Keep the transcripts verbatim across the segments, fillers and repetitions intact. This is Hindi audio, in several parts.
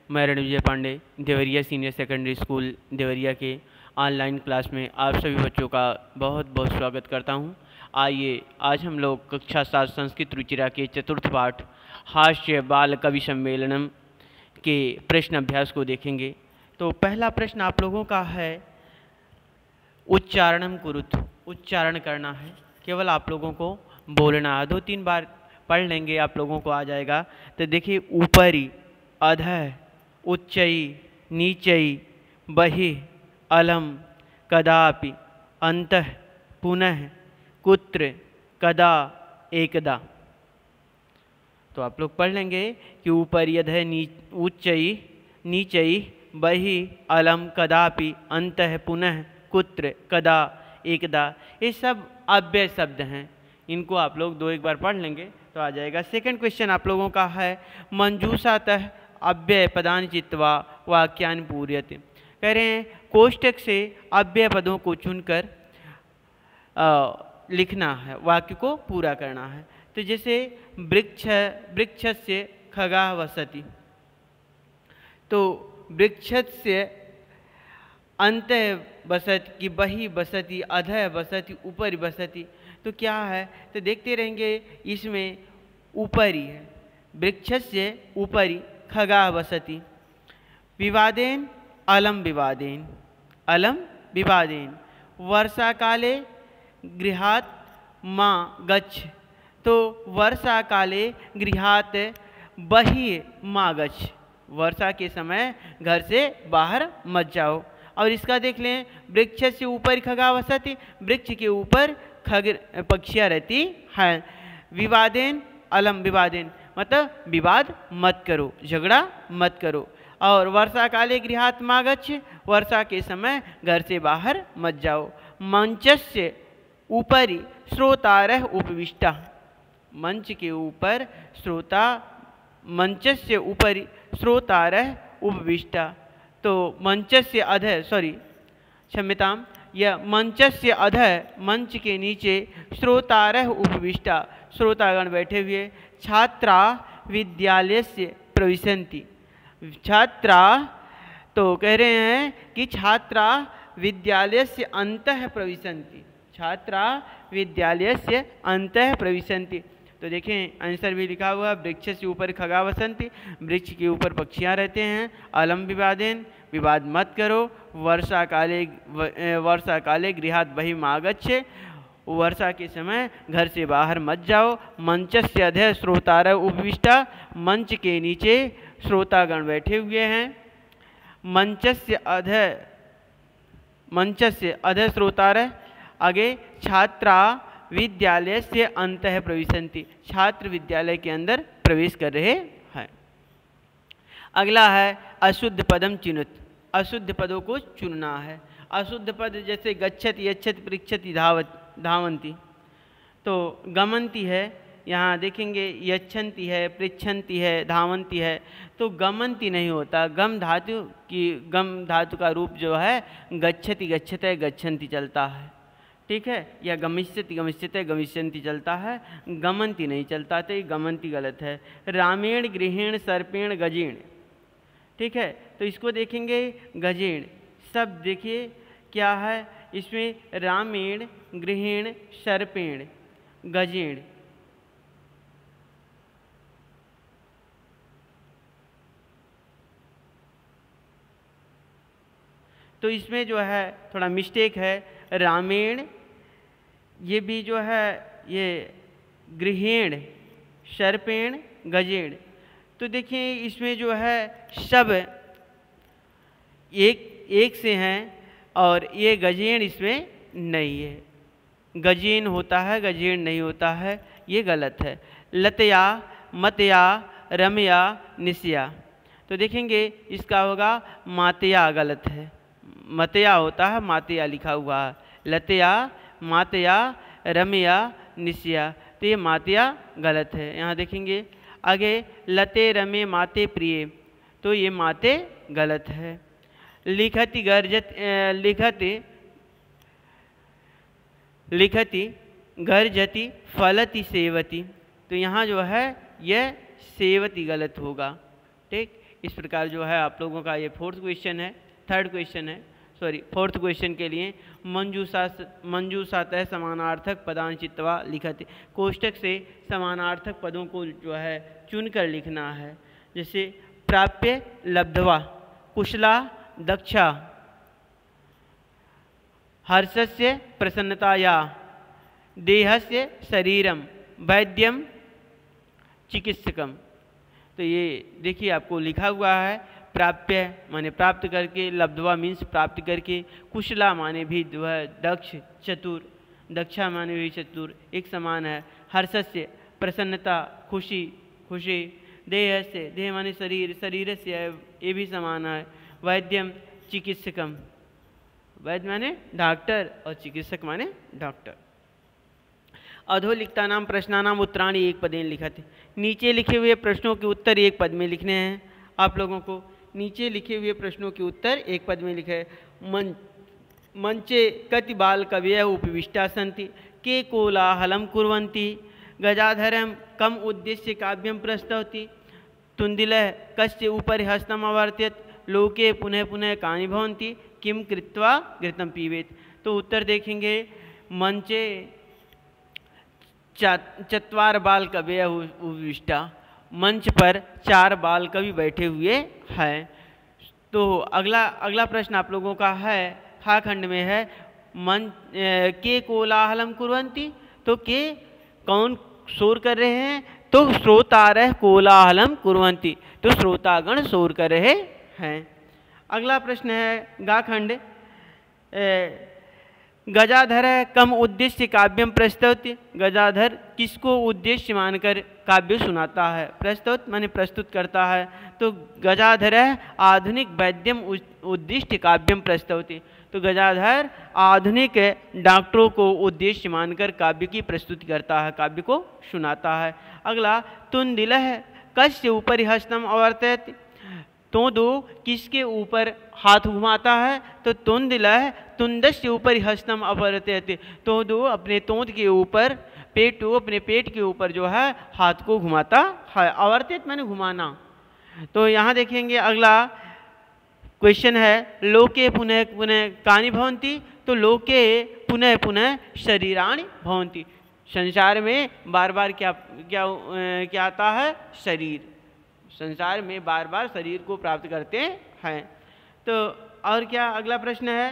मैं Ranvijay Pandey Deoria senior secondary school Deoria के ऑनलाइन क्लास में आप सभी बच्चों का बहुत बहुत स्वागत करता हूं। आइए आज हम लोग कक्षा सात संस्कृत रुचिरा के चतुर्थ पाठ हास्य बाल कवि सम्मेलनम के प्रश्न अभ्यास को देखेंगे। तो पहला प्रश्न आप लोगों का है, उच्चारणम कुरुत, उच्चारण करना है, केवल आप लोगों को बोलना है। दो तीन बार पढ़ लेंगे आप लोगों को आ जाएगा। तो देखिए, ऊपरी, अधः, उच्चई, नीचई, बहिः, अलम, कदापि, अंतः, पुनः, कुत्र, कदा, एकदा। तो आप लोग पढ़ लेंगे कि ऊपरी, अधः, नी उच्चई, नीचई, बहिः, अलम, कदापि, अंतः, पुनः, कुत्र, कदा, एकदा। ये सब अव्यय शब्द हैं, इनको आप लोग दो एक बार पढ़ लेंगे तो आ जाएगा। सेकंड क्वेश्चन आप लोगों का है, मंजूषातः अव्यय पदानि चित्वा वाक्यानि पूरयति। कह रहे हैं कोष्टक से अव्यय पदों को चुनकर लिखना है, वाक्य को पूरा करना है। तो जैसे वृक्ष, वृक्षस्य खगाः वसति, तो वृक्षस्य अंतः बसति कि बहिः बसति, अधः बसति, ऊपरी बसति। तो क्या है, तो देखते रहेंगे, इसमें ऊपरी है, वृक्षस्य ऊपरी खगाः वसति, विवादेन अलम विवादेन, अलम विवादेन, वर्षा काले गृहात् मा गच्छ, तो वर्षा काले गृहात् बहिः मा गच्छ, वर्षा के समय घर से बाहर मत जाओ। और इसका देख लें, वृक्ष से ऊपर खगा वसति, वृक्ष के ऊपर खग पक्षियाँ रहती हैं। विवादेन अलम विवादेन, मतलब विवाद मत करो, झगड़ा मत करो। और वर्षा काले गृहात् मा गच्छ, वर्षा के समय घर से बाहर मत जाओ। मंचस्य ऊपरी श्रोतारः उपविष्टाः, मंच के ऊपर श्रोता, मंचस्य ऊपरी श्रोतारः उपविष्टाः। तो मंचस्य अधः, सॉरी क्षम्यताम, यह मंचस्य अधः, मंच के नीचे श्रोतारः उपविष्टाः, श्रोतागण बैठे हुए। छात्रा विद्यालयस्य प्रविशन्ति, छात्रा, तो कह रहे हैं कि छात्रा विद्यालयस्य अन्तः प्रविशन्ति, छात्रा विद्यालयस्य अन्तः प्रविशन्ति। तो देखें आंसर भी लिखा हुआ, वृक्ष से ऊपर खगा वसंती, वृक्ष के ऊपर पक्षियाँ रहते हैं। अलम विवादेन, विवाद मत करो। वर्षा काले, वर्षा काले गृहात् बहिः मा गच्छ, वर्षा के समय घर से बाहर मत जाओ। मंचस्य अधः श्रोतारः उपविष्टाः, मंच के नीचे श्रोतागण बैठे हुए हैं। मंचस्य अधः, मंचस्य अधः श्रोतारः, आगे छात्रा विद्यालय से अंतः प्रविशन्ति, छात्र विद्यालय के अंदर प्रवेश कर रहे हैं। अगला है अशुद्ध पदम चिनुत, अशुद्ध पदों को चुनना है। अशुद्ध पद जैसे गच्छति, यच्छति, पृच्छति, धावत, धावन्ति, तो गमन्ति है, यहाँ देखेंगे यच्छन्ति है, पृच्छन्ति है, धावन्ति है, तो गमन्ति नहीं होता। गम धातु की, गम धातु का रूप जो है गच्छति, गच्छते, गच्छन्ति चलता है, ठीक है, या गमिष्यति, गमिष्यते, गमिष्यन्ति चलता है, गमन्ति नहीं चलता, तो ये गमन्ति गलत है। रामेण गृहेण सर्पेण गजेण, ठीक है, तो इसको देखेंगे गजेण, सब देखिए क्या है इसमें, रामेण गृहेण सर्पेण गजेण, तो इसमें जो है थोड़ा मिस्टेक है। रामेण, ये भी जो है ये गृहेण, सर्पेण, गजेण, तो देखिए इसमें जो है सब एक एक से हैं और ये गजेण इसमें नहीं है, गजेन होता है, गजेण नहीं होता है, ये गलत है। लतया, मतया, रमया, निस्या, तो देखेंगे इसका होगा मातया, गलत है, मतया होता है, मातया लिखा हुआ है। लतया, मातया, रमया, निस्या, तो ये मातया गलत है। यहाँ देखेंगे आगे, लते रमे माते प्रिय, तो ये माते गलत है। लिखति गर्जत, लिखति लिखति गर्जति फलति सेवति, तो यहाँ जो है यह सेवति गलत होगा, ठीक। इस प्रकार जो है आप लोगों का ये फोर्थ क्वेश्चन है, थर्ड क्वेश्चन है, सॉरी फोर्थ क्वेश्चन के लिए मंजूषा मंजूषातः समानार्थक पदान चित्वा लिखते, कोष्टक से समानार्थक पदों को जो है चुनकर लिखना है। जैसे प्राप्य लब्धवा, कुशला दक्षा, हर्षस्य प्रसन्नताया, देहस्य शरीरम, वैद्यम चिकित्सकम। तो ये देखिए आपको लिखा हुआ है, प्राप्य माने प्राप्त करके, लब्धवा मीन्स प्राप्त करके, कुशला माने भी वह दक्ष चतुर, दक्षा माने भी चतुर, एक समान है। हर्षस्य प्रसन्नता खुशी खुशी, देह से देह माने शरीर, शरीर से ये भी समान है। वैद्यम चिकित्सकम, वैद्य माने डॉक्टर और चिकित्सक माने डॉक्टर। अधोलिखिता नाम प्रश्नानाम उत्तराणि एक पदेन लिखते, नीचे लिखे हुए प्रश्नों के उत्तर एक पद में लिखने हैं आप लोगों को। नीचे लिखे हुए प्रश्नों के उत्तर एक पद में लिखे। मन मंचे कति बाल कवय उपविष्टा सन्ति, के कोलाहलम कुर्वन्ति, गजाधरम कम उद्देश्य काव्यम प्रस्तौति, तुंदिलः कस्य उपरि हस्तम अवर्त्यत, लोके पुनः पुनः कानि भवन्ति, किम कृत्वा घृतम पीवेत। तो उत्तर देखेंगे, मंचे चत्वार बाल कवय उपविष्टा, मंच पर चार बाल कवि बैठे हुए हैं। तो अगला अगला प्रश्न आप लोगों का है, खा खंड में है, मन के कोलाहलम कुर्वन्ति, तो के कौन शोर कर रहे हैं, तो श्रोतारः कोलाहलम कुर्वन्ति, तो श्रोतागण शोर कर रहे हैं। अगला प्रश्न है गा खंड, गजाधर कम उद्देश्य काव्यम प्रस्तौति, गजाधर किसको उद्देश्य मानकर काव्य सुनाता है, प्रस्तुत माने प्रस्तुत करता है। तो गजाधर आधुनिक वैद्यम उद्दिष्ट काव्यम प्रस्तौति, तो गजाधर आधुनिक डॉक्टरों को उद्देश्य मानकर काव्य की प्रस्तुति करता है, काव्य को सुनाता है। अगला तुंदिलः कस्य ऊपर हस्तम अवर्तयति, तो दो किसके ऊपर हाथ घुमाता है, तो तुंदिलः तुंदस्य ऊपर हस्तम अवर्तयति, तो दो अपने तोंद के ऊपर, पेट अपने पेट के ऊपर जो है हाथ को घुमाता है। अवर्तित मैंने घुमाना। तो यहाँ देखेंगे अगला क्वेश्चन है, लोके पुनः पुनः कानि भवन्ति, तो लोके पुनः पुनः शरीराणि भवन्ति, संसार में बार बार क्या क्या क्या आता है, शरीर, संसार में बार बार शरीर को प्राप्त करते हैं। तो और क्या अगला प्रश्न है,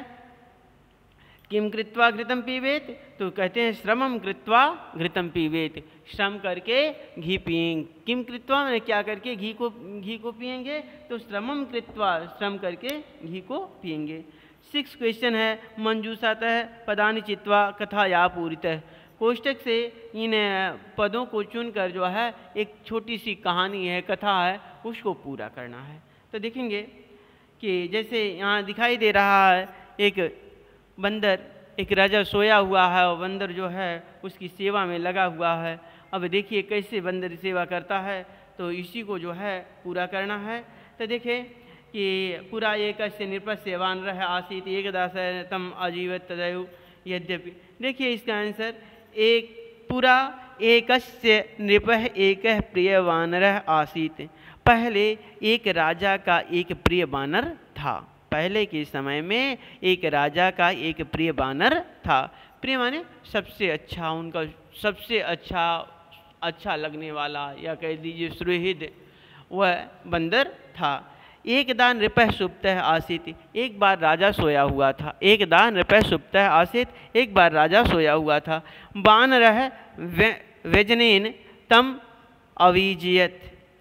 किम कृत्वा घृतम पीवेत, तो कहते हैं श्रमम कृत्वा घृतम पीवेत, श्रम करके घी पिएंगे। किम कृत्वा मैंने क्या करके घी को घी को पिएंगे, तो श्रमम कृत्वा श्रम करके घी को पिएंगे। सिक्स क्वेश्चन है, मंजूषातः पदानि चित्वा कथा या पूरितः, कोष्टक से इन पदों को चुनकर जो है एक छोटी सी कहानी है, कथा है, उसको पूरा करना है। तो देखेंगे कि जैसे यहाँ दिखाई दे रहा है, एक बंदर, एक राजा सोया हुआ है और बंदर जो है उसकी सेवा में लगा हुआ है। अब देखिए कैसे बंदर सेवा करता है, तो इसी को जो है पूरा करना है। तो देखें कि पूरा एक नृपस्य वानरः आसीत् एकदास तम अजीवत तदैव यद्यपि, देखिए इसका आंसर, एक पूरा एकस्य नृपः एकः प्रिय वानरः आसीत्, पहले एक राजा का एक प्रिय वानर था। पहले के समय में एक राजा का एक प्रिय वानर था, प्रिय माने सबसे अच्छा, उनका सबसे अच्छा अच्छा लगने वाला, या कह दीजिए सुहृद, वह बंदर था। एकदा नृपः सुप्तः आसीत्, एक बार राजा सोया हुआ था। एकदा नृपः सुप्तः आसीत्, एक बार राजा सोया हुआ था। वानरः व्यजनेन तम अविजयत,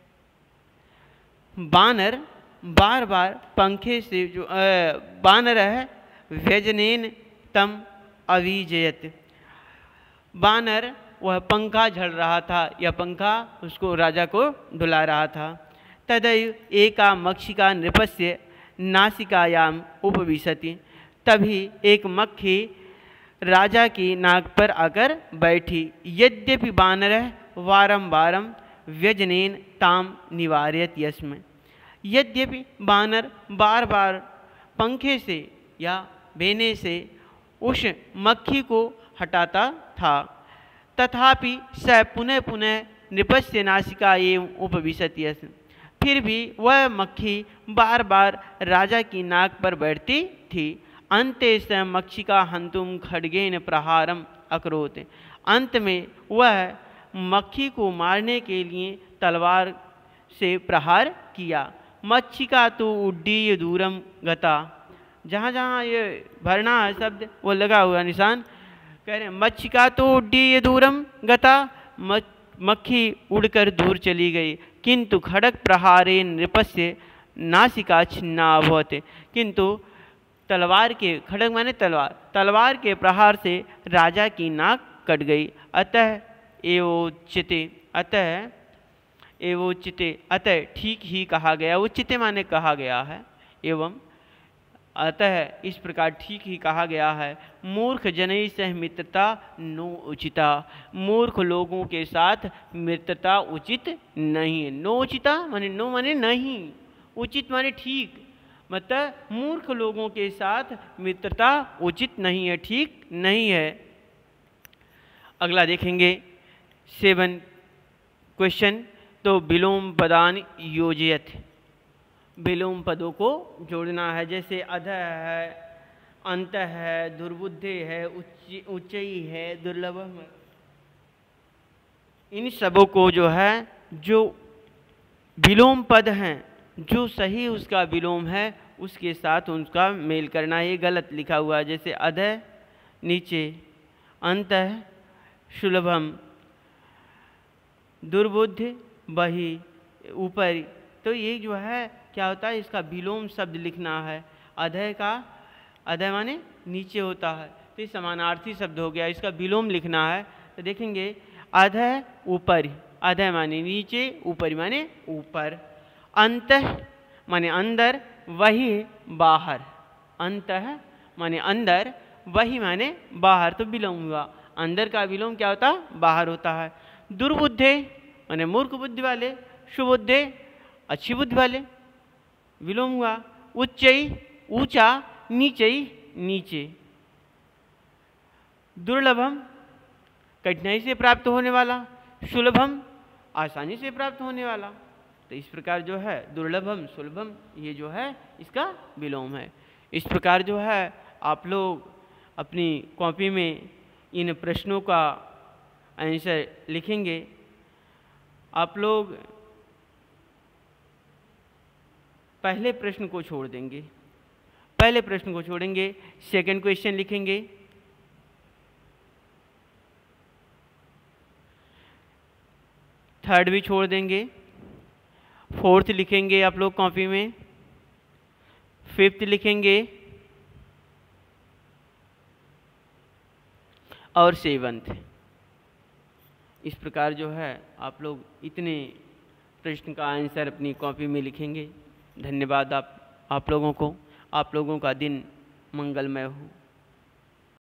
बानर बार बार पंखे से जो बानरः व्यजनेन तम अविजयत, बानर वह पंखा झड़ रहा था, या पंखा उसको राजा को डुला रहा था। तदैव एका मक्षिका नृपस्य नासिकायाम उपविशति, तभी एक मक्खी राजा की नाक पर आकर बैठी। यद्यपि बानरः वारं वारं व्यजनेन ताम निवारयत यस्मै, यद्यपि बानर बार बार पंखे से या बेने से उस मक्खी को हटाता था, तथापि स पुनः पुनः नृपस्य नासिका एवं उपविशति यस्मै, फिर भी वह मक्खी बार बार राजा की नाक पर बैठती थी। अंते स मक्षिका हंतुम खड्गेन प्रहारम अकरोत। अंत में वह मक्खी को मारने के लिए तलवार से प्रहार किया। मक्षिका तो उड्डीय दूरम गता। जहाँ जहाँ ये भरना है शब्द वो लगा हुआ निशान, कह रहे हैं मक्षिका तो उड्डीय दूरम गता, मक्खी उड़कर दूर चली गई। किंतु खड़ग प्रहारे नृपस्य नासिका छिन्ना अभवत। किंतु तलवार के, खड़ग माने तलवार, तलवार के प्रहार से राजा की नाक कट गई। अतः एवोचिते, अतः एवोचिते, अतः ठीक ही कहा गया। उचिते माने कहा गया है, एवं अतः इस प्रकार ठीक ही कहा गया है। मूर्ख जनई सह मित्रता नो उचिता। मूर्ख लोगों के साथ मित्रता उचित नहीं है। नो उचिता माने नो माने नहीं, उचित माने ठीक, मतलब मूर्ख लोगों के साथ मित्रता उचित नहीं है, ठीक नहीं है। अगला देखेंगे सेवन क्वेश्चन। तो विलोम पदान योजयत, विलोम पदों को जोड़ना है। जैसे अधः है, अंत है, दुर्बुद्धे है, उच्च उच्चई है, दुर्लभम, इन सबों को जो है जो विलोम पद हैं, जो सही उसका विलोम है उसके साथ उनका मेल करना। ये गलत लिखा हुआ है। जैसे अधः नीचे, अंतः सुलभम, दुर्बुद्धि बही ऊपर। तो ये जो है क्या होता है, इसका विलोम शब्द लिखना है। अधः का, अधः माने नीचे होता है, तो ये समानार्थी शब्द हो गया, इसका विलोम लिखना है। तो देखेंगे अधः ऊपर, अधः माने नीचे, ऊपर माने ऊपर। अंतः माने अंदर, वही बाहर, अंतः माने अंदर, वही माने बाहर, तो विलोम हुआ। अंदर का विलोम क्या होता है, बाहर होता है। दुर्बुद्धे माने मूर्ख बुद्धि वाले, सुबुद्धे अच्छी बुद्धि वाले, विलोम हुआ। उच्चई ऊंचा, नीचई नीचे। दुर्लभम कठिनाई से प्राप्त होने वाला, सुलभम आसानी से प्राप्त होने वाला। तो इस प्रकार जो है दुर्लभम सुलभम ये जो है इसका विलोम है। इस प्रकार जो है आप लोग अपनी कॉपी में इन प्रश्नों का आंसर लिखेंगे। आप लोग पहले प्रश्न को छोड़ देंगे, पहले प्रश्न को छोड़ेंगे, सेकंड क्वेश्चन लिखेंगे, थर्ड भी छोड़ देंगे, फोर्थ लिखेंगे आप लोग कॉपी में, फिफ्थ लिखेंगे और सेवंथ। इस प्रकार जो है आप लोग इतने प्रश्न का आंसर अपनी कॉपी में लिखेंगे। धन्यवाद आप आप लोगों को। आप लोगों का दिन मंगलमय हो।